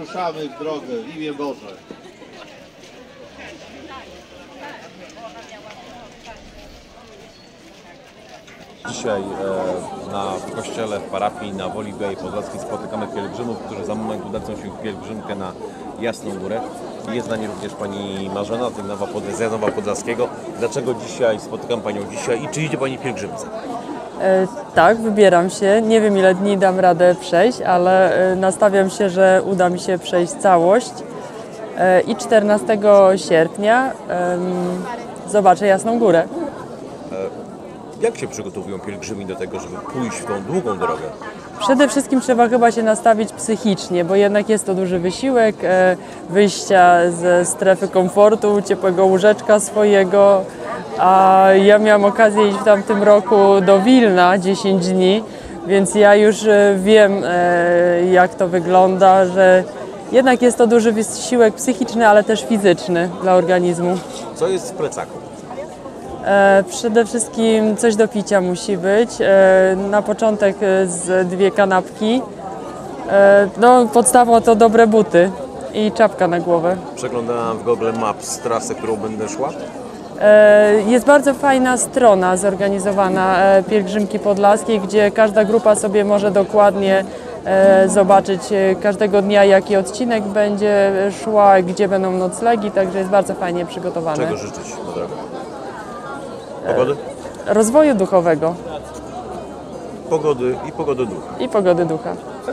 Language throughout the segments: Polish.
Ruszamy w drogę w imię Boże. Dzisiaj w kościele, w parafii na Woli Białej Podlaskiej spotykamy pielgrzymów, którzy za moment udadzą się w pielgrzymkę na Jasną Górę. Jest z nami również pani Marzena z Janowa Podlaskiego. Dlaczego dzisiaj spotykam panią dzisiaj i czy idzie pani pielgrzymce? Tak, wybieram się. Nie wiem, ile dni dam radę przejść, ale nastawiam się, że uda mi się przejść całość. I 14 sierpnia zobaczę Jasną Górę. Jak się przygotowują pielgrzymi do tego, żeby pójść w tą długą drogę? Przede wszystkim trzeba chyba się nastawić psychicznie, bo jednak jest to duży wysiłek wyjścia ze strefy komfortu, ciepłego łóżeczka swojego. A ja miałam okazję iść w tamtym roku do Wilna 10 dni, więc ja już wiem, jak to wygląda, że jednak jest to duży wysiłek psychiczny, ale też fizyczny dla organizmu. Co jest w plecaku? Przede wszystkim coś do picia musi być. Na początek z 2 kanapki. No, podstawą to dobre buty i czapka na głowę. Przeglądałam w Google Maps trasę, którą będę szła. Jest bardzo fajna strona zorganizowana Pielgrzymki Podlaskiej, gdzie każda grupa sobie może dokładnie zobaczyć każdego dnia, jaki odcinek będzie szła, gdzie będą noclegi, także jest bardzo fajnie przygotowane. Czego życzyć na drogę? Pogody? Rozwoju duchowego. Pogody i pogody ducha. I pogody ducha.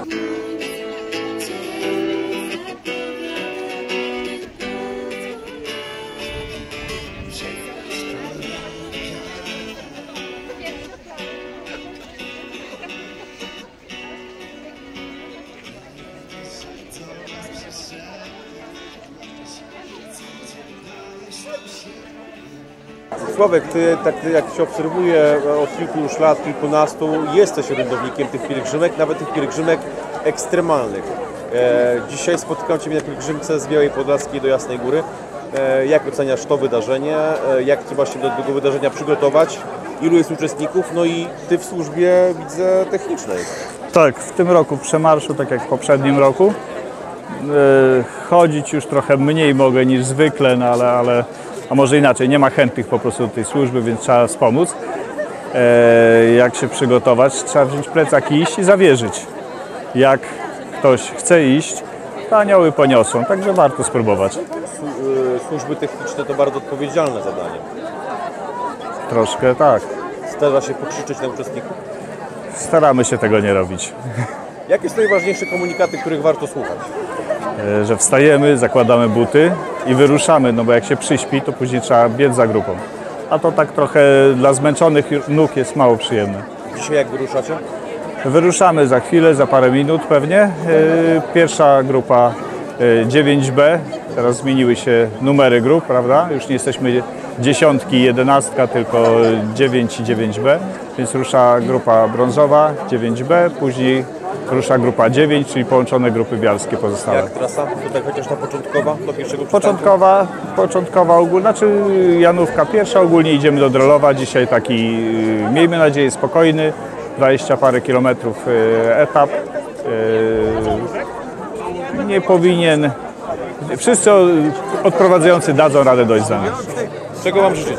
Sławek, ty, tak jak się obserwuję od kilku już lat, kilkunastu, jesteś orędownikiem tych pielgrzymek, nawet tych pielgrzymek ekstremalnych. Dzisiaj spotykam Ciebie na pielgrzymce z Białej Podlaskiej do Jasnej Góry. Jak oceniasz to wydarzenie? Jak trzeba się do tego wydarzenia przygotować? Ilu jest uczestników? No i Ty w służbie, widzę, technicznej. Tak, w tym roku przemarszu, tak jak w poprzednim roku. Chodzić już trochę mniej mogę niż zwykle, no ale a może inaczej, nie ma chętnych po prostu do tej służby, więc trzeba wspomóc. Jak się przygotować? Trzeba wziąć plecak i iść i zawierzyć. Jak ktoś chce iść, to anioły poniosą, także warto spróbować. Służby techniczne to bardzo odpowiedzialne zadanie. Troszkę tak. Zdarza się pokrzyczeć na uczestników? Staramy się tego nie robić. Jakie są najważniejsze komunikaty, których warto słuchać? Że wstajemy, zakładamy buty i wyruszamy, no bo jak się przyśpi, to później trzeba biec za grupą. A to tak trochę dla zmęczonych nóg jest mało przyjemne. Dzisiaj jak wyruszacie? Wyruszamy za chwilę, za parę minut pewnie. Pierwsza grupa 9B, teraz zmieniły się numery grup, prawda? Już nie jesteśmy 10 i 11, tylko 9 i 9B, więc rusza grupa brązowa 9B, później rusza grupa 9, czyli połączone grupy bialskie pozostałe. Jak trasa? Tutaj chociaż ta początkowa do pierwszego przystanku? Początkowa ogólna, znaczy Janówka pierwsza, ogólnie idziemy do Drolowa. Dzisiaj taki, miejmy nadzieję, spokojny, 20 parę kilometrów etap. Nie powinien, wszyscy odprowadzający dadzą radę dojść za nami. Czego Wam życzyć?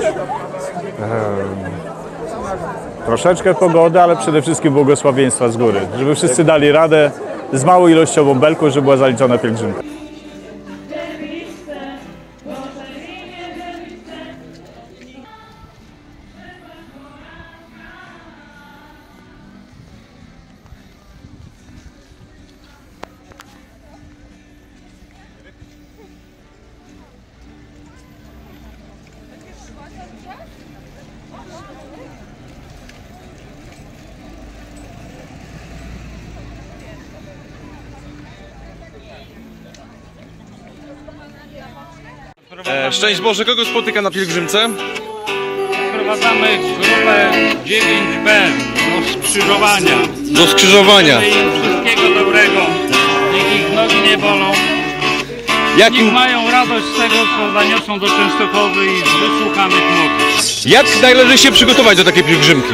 Troszeczkę pogody, ale przede wszystkim błogosławieństwa z góry, żeby wszyscy dali radę z małą ilością bąbelków, żeby była zaliczona pielgrzymka. Szczęść Boże, kogo spotyka na pielgrzymce? Wprowadzamy grupę 9B do skrzyżowania. Do skrzyżowania. Życzymy im wszystkiego dobrego. Niech ich nogi nie bolą. Jakim... Niech mają radość z tego, co zaniosą do Częstochowy i z wysłuchanych modlitw. Jak należy się przygotować do takiej pielgrzymki?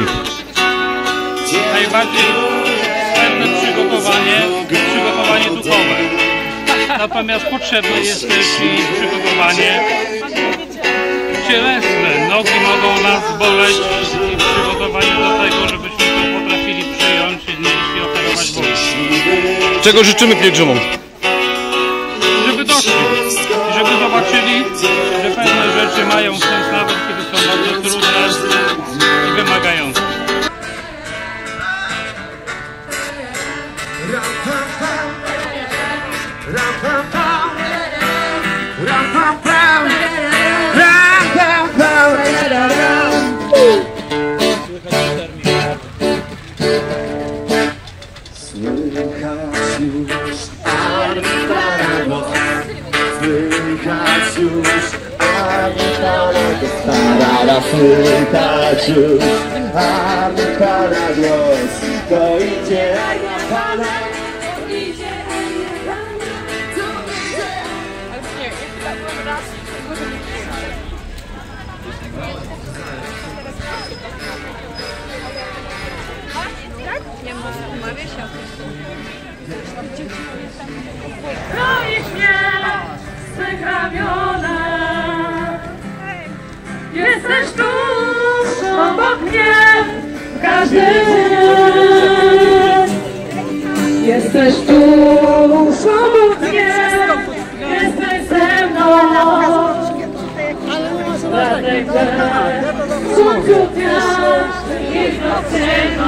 Najbardziej wstępne przygotowanie duchowe. Natomiast potrzebne jest też i przygotowanie cielesne. Nogi mogą nas boleć i przygotowanie do tego, żebyśmy to potrafili przyjąć i oferować Bogu. Czego życzymy pielgrzymom? Żeby doszli i żeby zobaczyli, że pewne rzeczy mają sens nawet kiedy są bardzo trudne i wymagające. Słychać już army Pana głos, to idzie Pana. Chronisz mnie swych ramionach. Jesteś tuż obok mnie w każdy dzień. Jesteś tuż obok mnie, jesteś ze mną. Dlatego słońcu dnia i w nocy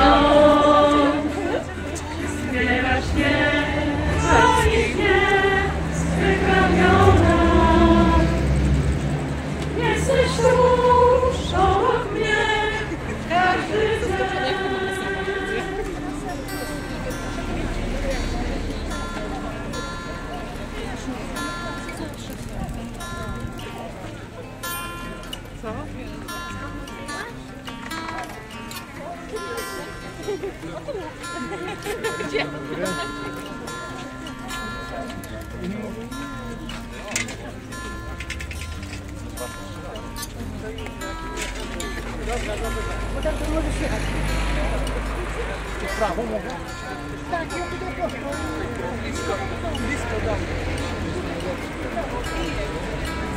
zbierasz mnie, chronisz mnie swych ramionach. Jesteś tuż obok mnie każdy dzień. Gdzie? Bo tam to możesz jechać. W prawo mogę? Tak, ja tutaj proszę. Blisko, blisko, dam.